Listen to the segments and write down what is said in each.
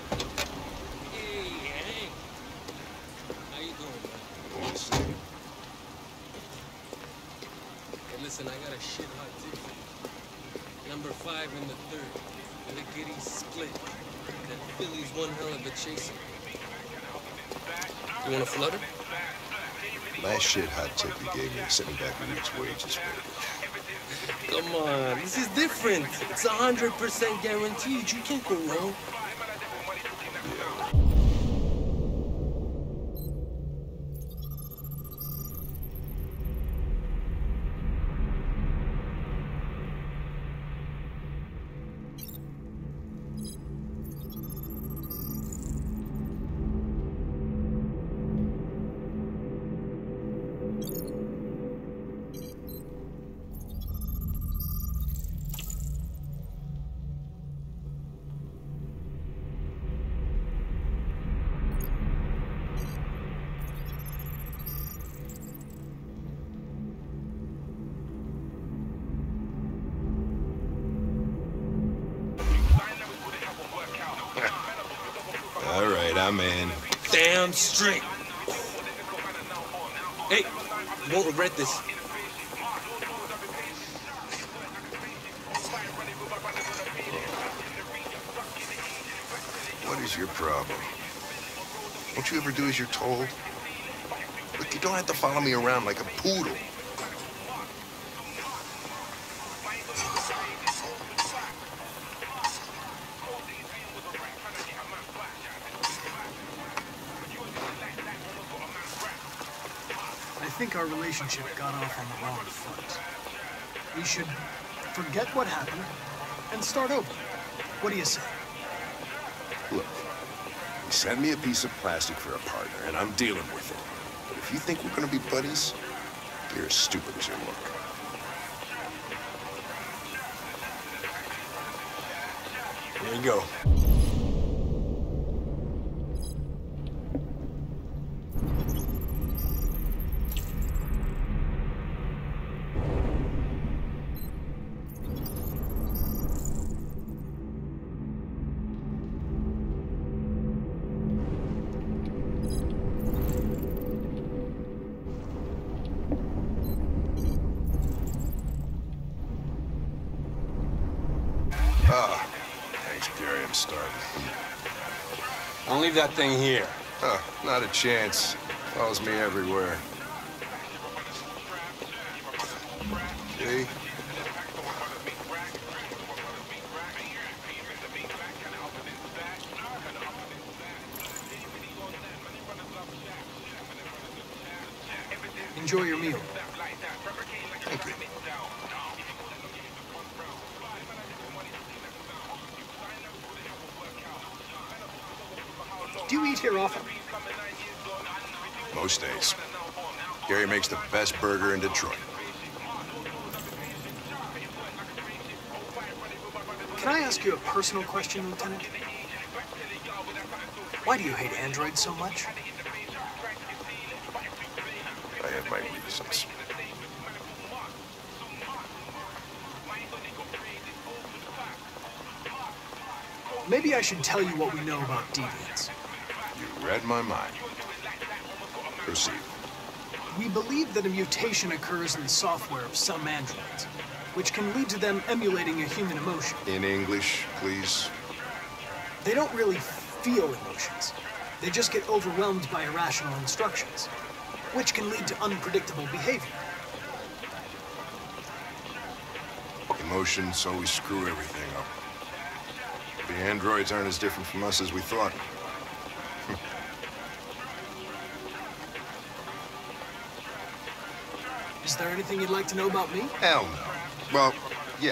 Hey, Hank. How you doing, man? Let's Hey, listen, I got a shit hot tip for you. Number 5 in the 3rd. Lickety split. That Philly's one hell of a chaser. You want a flutter? Last shit hot tip you gave me sent me back a week's wages. Come on, this is different. It's 100% guaranteed. You can't go wrong. All right, I'm in. Damn straight. Hey, you won't regret this. What is your problem? Don't you ever do as you're told? Look, you don't have to follow me around like a poodle. I think our relationship got off on the wrong foot. We should forget what happened and start over. What do you say? Look, you send me a piece of plastic for a partner, and I'm dealing with it. But if you think we're gonna be buddies, you're as stupid as you look. Here you go. Thanks, Gary. I'm starving. Don't leave that thing here. Not a chance. Follows me everywhere. See? Enjoy your meal. Thank you. Do you eat here often? Most days. Gary makes the best burger in Detroit. Can I ask you a personal question, Lieutenant? Why do you hate androids so much? I have my reasons. Maybe I should tell you what we know about deviants. You read my mind. Proceed. We believe that a mutation occurs in the software of some androids, which can lead to them emulating a human emotion. In English, please. They don't really feel emotions. They just get overwhelmed by irrational instructions, which can lead to unpredictable behavior. Emotions always screw everything up. The androids aren't as different from us as we thought. Is there anything you'd like to know about me? Hell no. Well, yeah.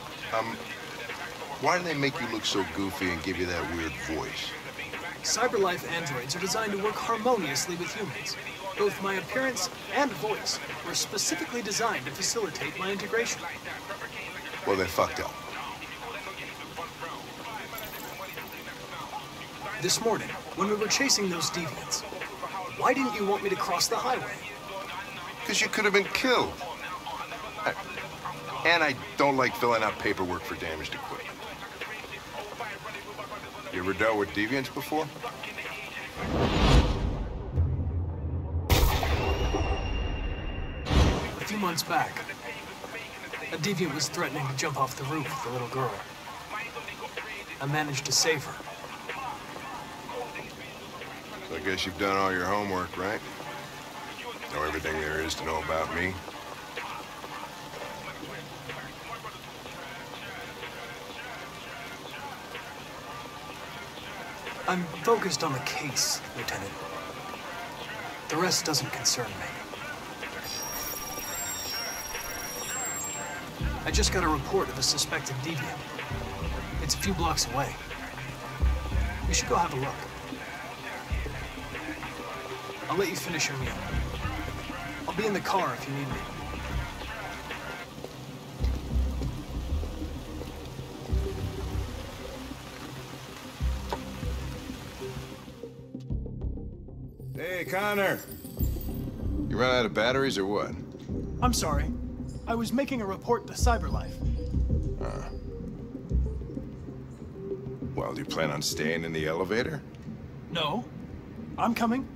Why do they make you look so goofy and give you that weird voice? Cyberlife androids are designed to work harmoniously with humans. Both my appearance and voice were specifically designed to facilitate my integration. Well, they fucked up. This morning, when we were chasing those deviants, why didn't you want me to cross the highway? Because you could have been killed. And I don't like filling out paperwork for damaged equipment. You ever dealt with deviants before? A few months back, a deviant was threatening to jump off the roof with a little girl. I managed to save her. So I guess you've done all your homework, right? Know everything there is to know about me? I'm focused on the case, Lieutenant. The rest doesn't concern me. I just got a report of a suspected deviant. It's a few blocks away. We should go have a look. I'll let you finish your meal. I'll be in the car if you need me. Hey, Connor. You run out of batteries or what? I'm sorry. I was making a report to CyberLife. Well, do you plan on staying in the elevator? No. I'm coming.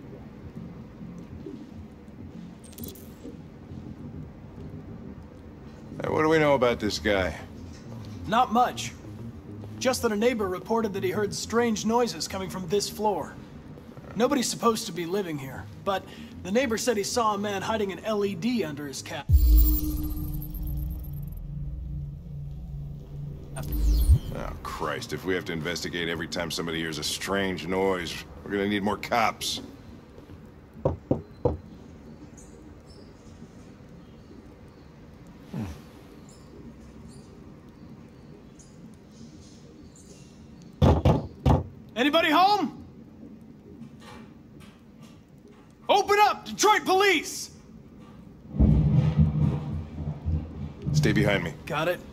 Hey, what do we know about this guy? Not much. Just that a neighbor reported that he heard strange noises coming from this floor. Nobody's supposed to be living here, but the neighbor said he saw a man hiding an LED under his cap. Oh, Christ, if we have to investigate every time somebody hears a strange noise, we're gonna need more cops. Anybody home? Open up, Detroit Police! Stay behind me. Got it.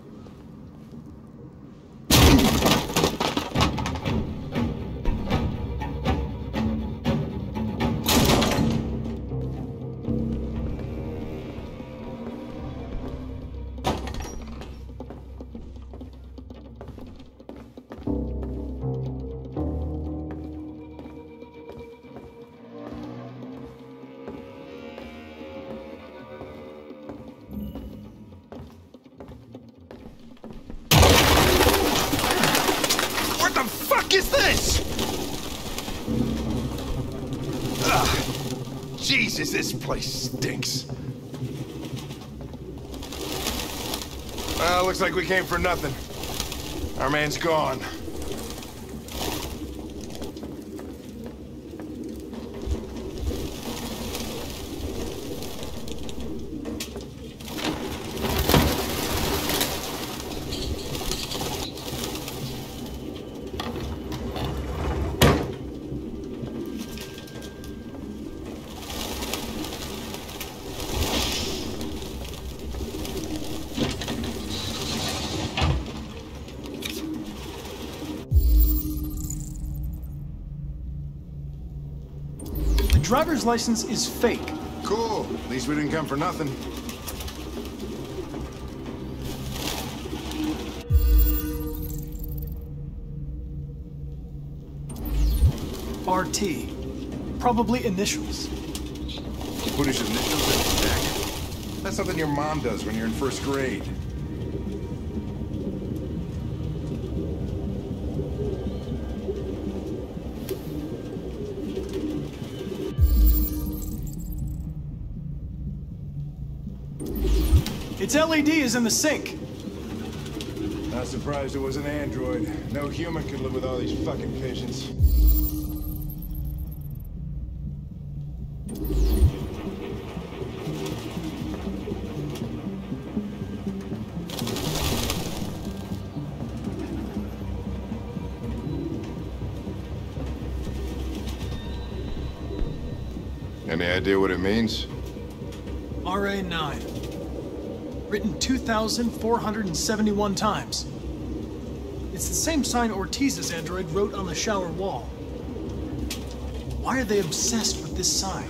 Is this? Ugh. Jesus, this place stinks. Well, looks like we came for nothing. Our man's gone. Driver's license is fake. Cool. At least we didn't come for nothing. RT. Probably initials. Put his initials in his jacket. That's something your mom does when you're in first grade. Its LED is in the sink. Not surprised it was an android. No human could live with all these fucking patients. Any idea what it means? RA9. Written 2,471 times. It's the same sign Ortiz's android wrote on the shower wall. Why are they obsessed with this sign?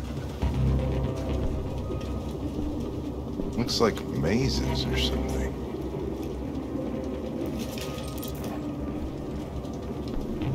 Looks like mazes or something.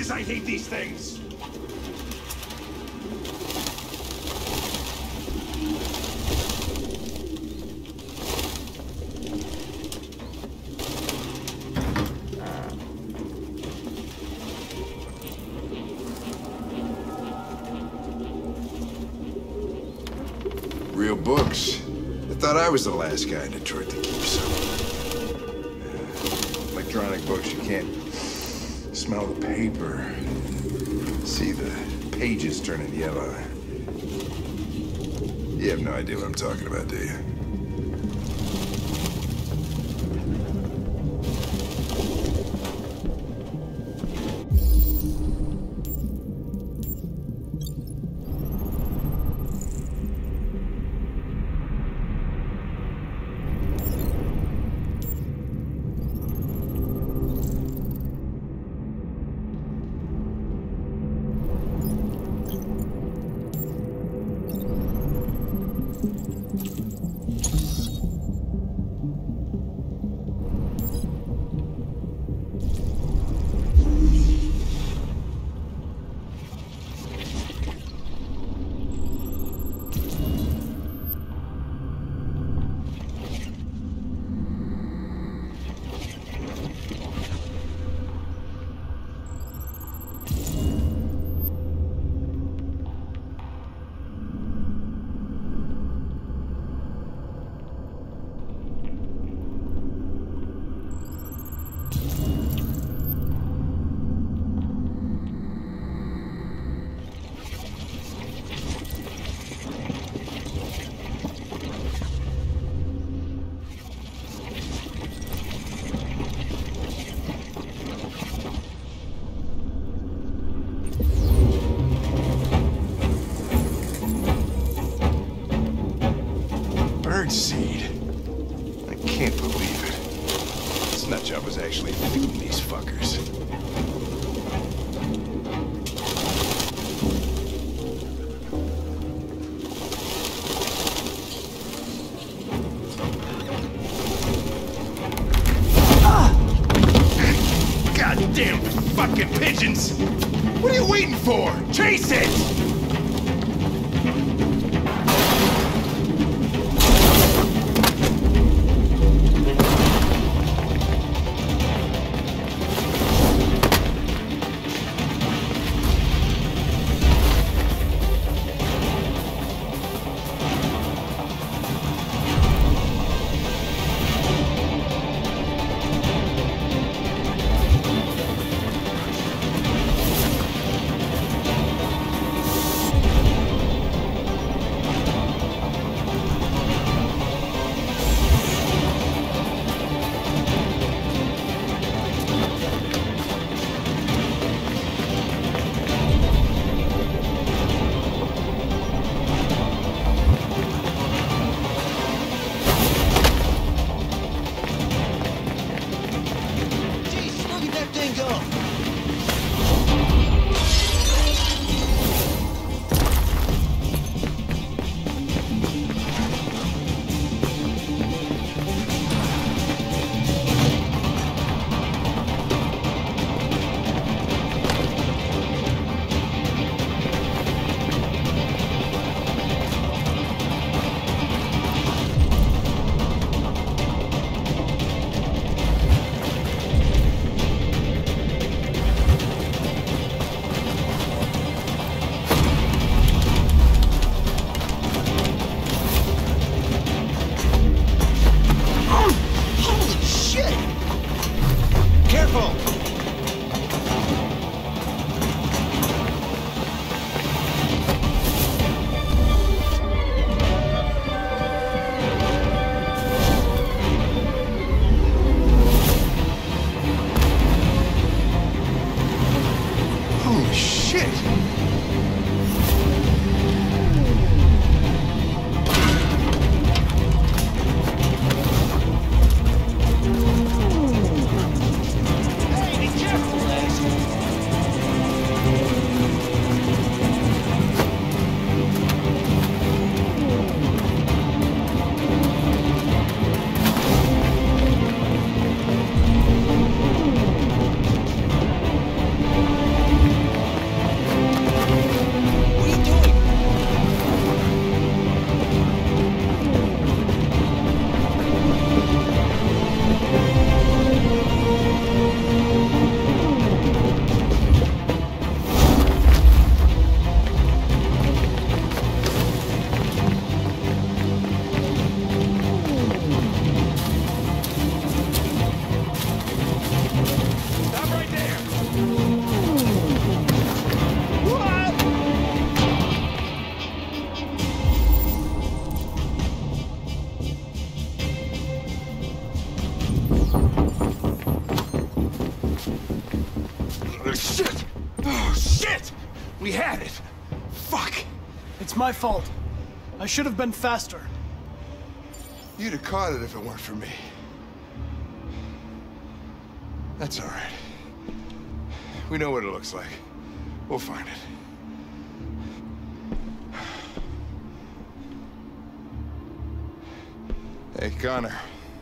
Jesus, I hate these things! Real books. I thought I was the last guy in Detroit to keep some. Electronic books, you can't smell the paper. See the pages turning yellow. You have no idea what I'm talking about, do you? Birdseed. I can't believe it. This nutjob was actually feeding these fuckers. Goddamn fucking pigeons! What are you waiting for? Chase it! We had it. Fuck. It's my fault. I should have been faster. You'd have caught it if it weren't for me. That's all right. We know what it looks like. We'll find it. Hey, Connor.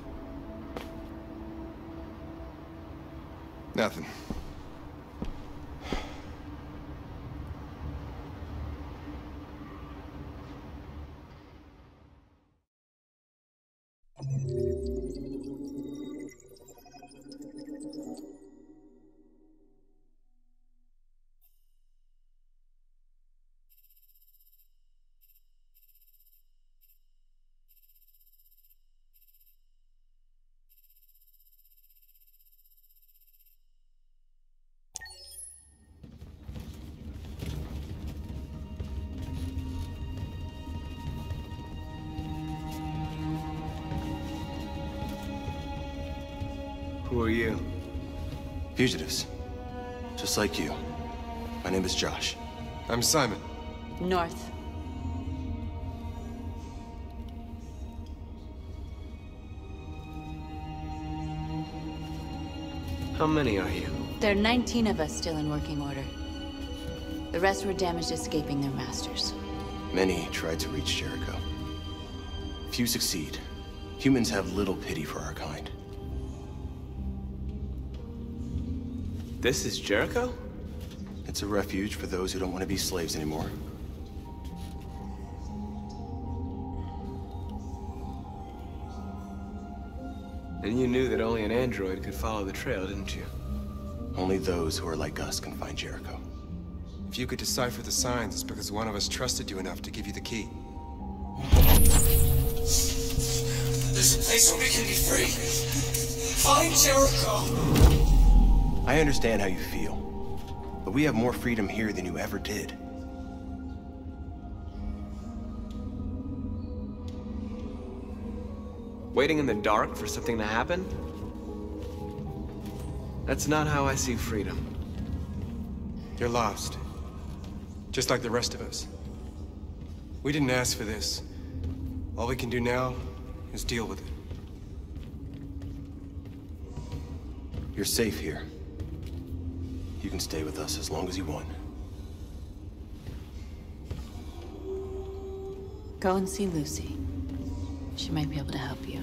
Nothing. Who are you? Fugitives. Just like you. My name is Josh. I'm Simon. North. How many are you? There are 19 of us still in working order. The rest were damaged escaping their masters. Many tried to reach Jericho. Few succeed. Humans have little pity for our kind. This is Jericho? It's a refuge for those who don't want to be slaves anymore. And you knew that only an android could follow the trail, didn't you? Only those who are like us can find Jericho. If you could decipher the signs, it's because one of us trusted you enough to give you the key. There's a place where we can be free. Find Jericho. I understand how you feel, but we have more freedom here than you ever did. Waiting in the dark for something to happen? That's not how I see freedom. You're lost. Just like the rest of us. We didn't ask for this. All we can do now is deal with it. You're safe here. You can stay with us as long as you want. Go and see Lucy. She might be able to help you.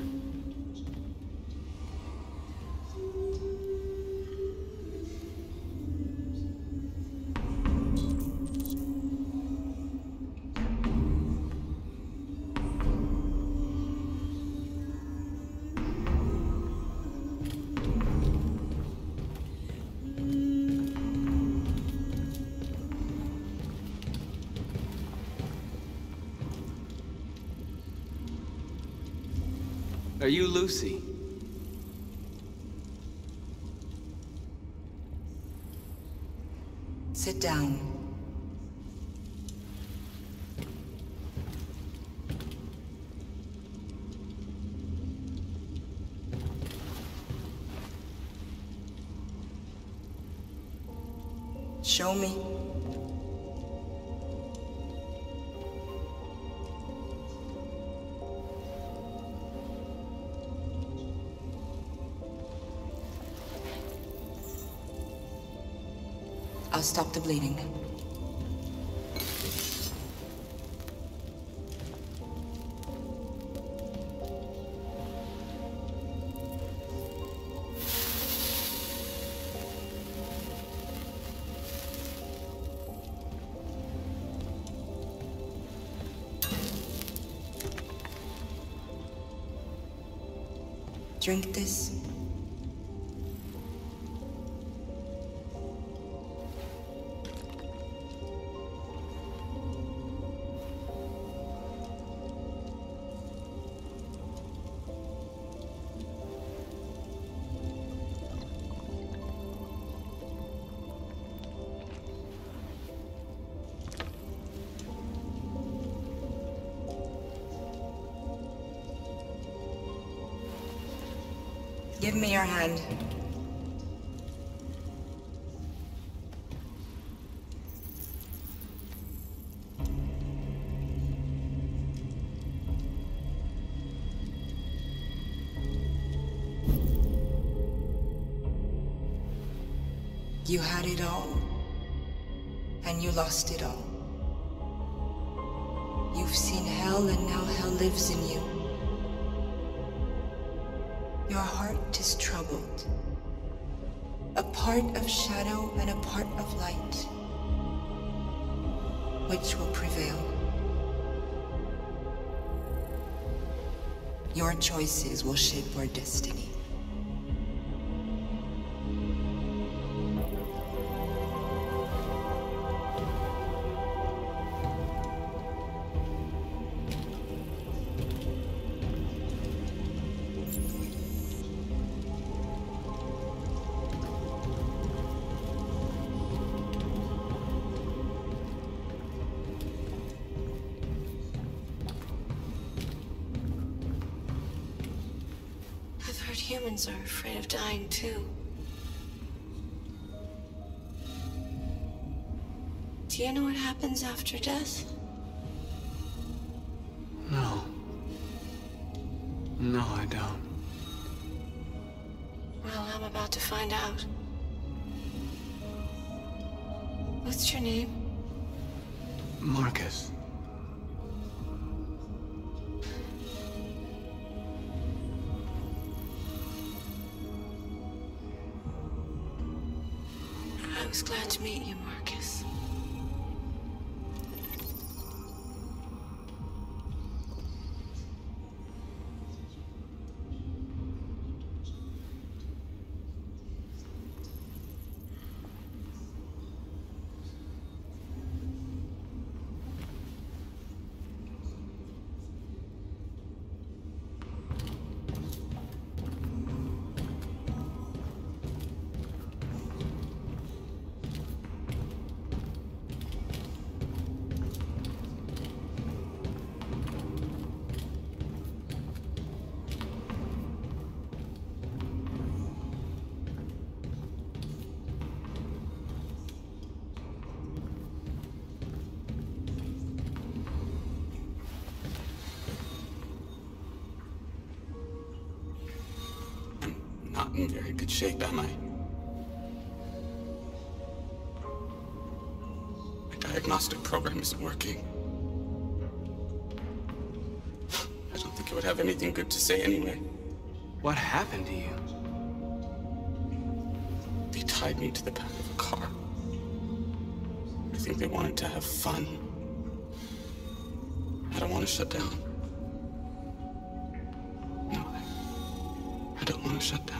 Are you Lucy? Sit down. Show me. I'll stop the bleeding. Drink this. Give me your hand. You had it all, and you lost it all. You've seen hell, and now hell lives in you. Your heart is troubled. A part of shadow and a part of light. Which will prevail? Your choices will shape your destiny. Humans are afraid of dying too. Do you know what happens after death? No. No, I don't. Well, I'm about to find out. What's your name? Markus. I was glad to meet you, Markus. Not in very good shape, am I? My diagnostic program isn't working. I don't think it would have anything good to say anyway. What happened to you? They tied me to the back of a car. I think they wanted to have fun. I don't want to shut down. No, I don't want to shut down.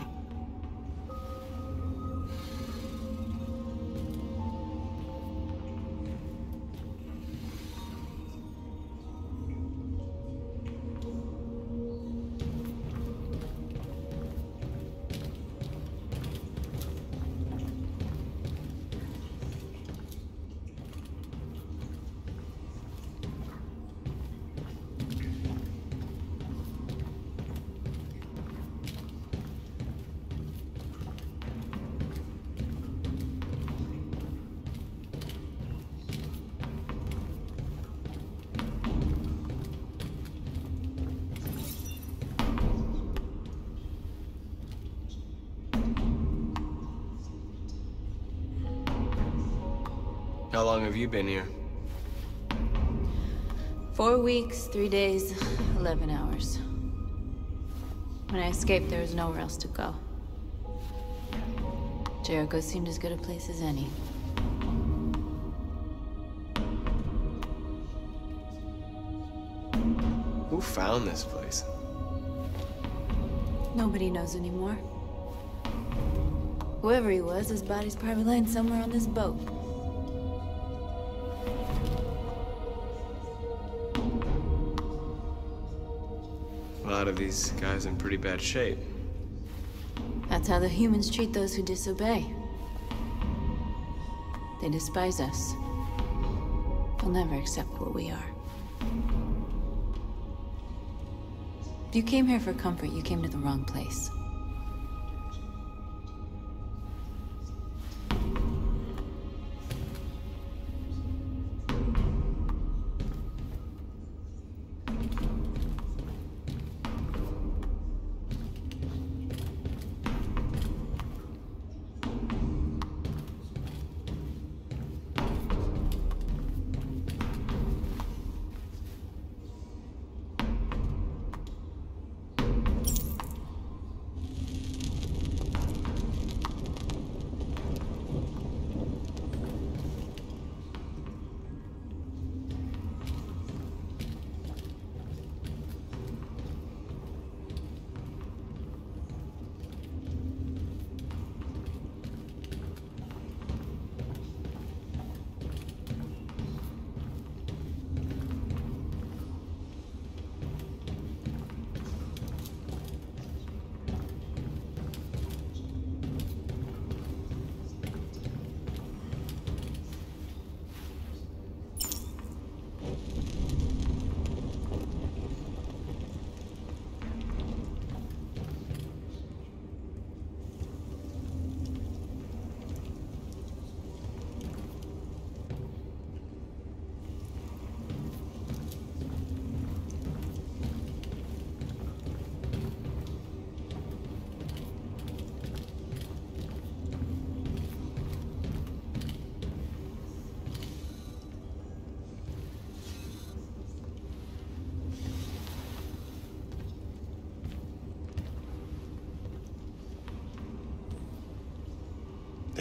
How long have you been here? 4 weeks, 3 days, 11 hours. When I escaped, there was nowhere else to go. Jericho seemed as good a place as any. Who found this place? Nobody knows anymore. Whoever he was, his body's probably laying somewhere on this boat. A lot of these guys in pretty bad shape. That's how the humans treat those who disobey. They despise us. They'll never accept what we are. If you came here for comfort, you came to the wrong place.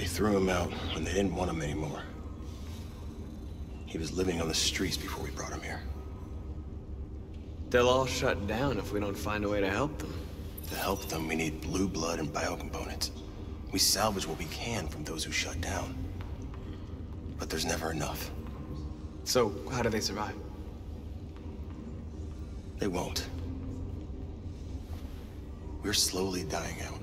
threw him out when they didn't want him anymore. He was living on the streets before we brought him here. They'll all shut down if we don't find a way to help them. To help them, we need blue blood and biocomponents. We salvage what we can from those who shut down. But there's never enough. So, how do they survive? They won't. We're slowly dying out.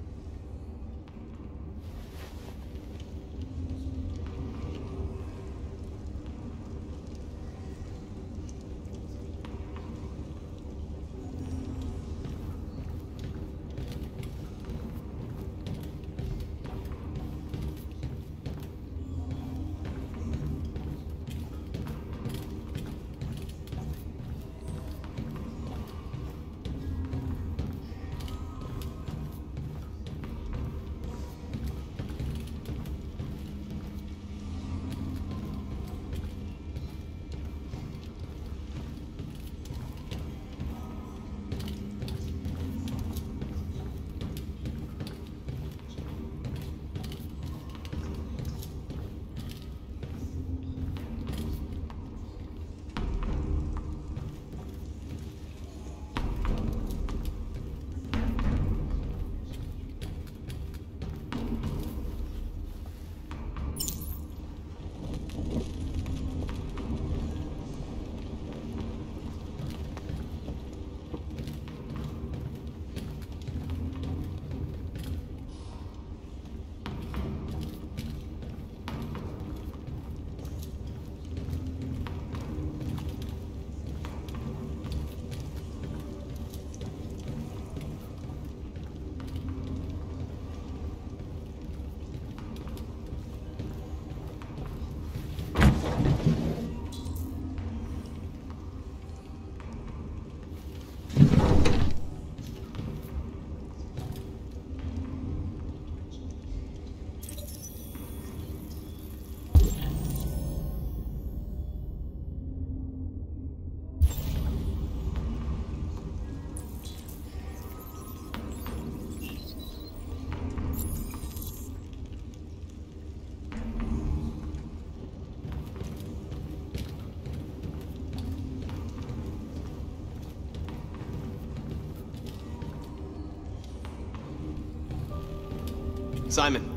Simon.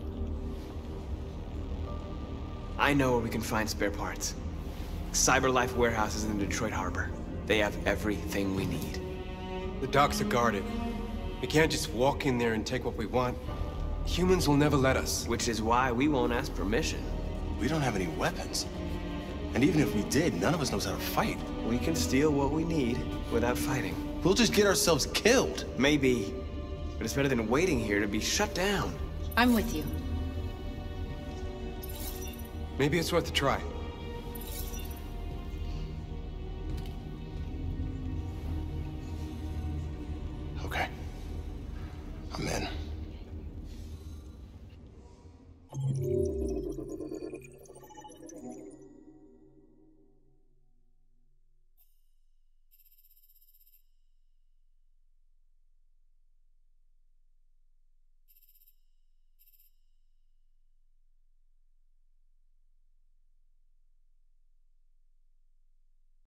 I know where we can find spare parts. CyberLife warehouses in the Detroit Harbor. They have everything we need. The docks are guarded. We can't just walk in there and take what we want. Humans will never let us. Which is why we won't ask permission. We don't have any weapons. And even if we did, none of us knows how to fight. We can steal what we need without fighting. We'll just get ourselves killed. Maybe. But it's better than waiting here to be shut down. I'm with you. Maybe it's worth a try. Okay. I'm in.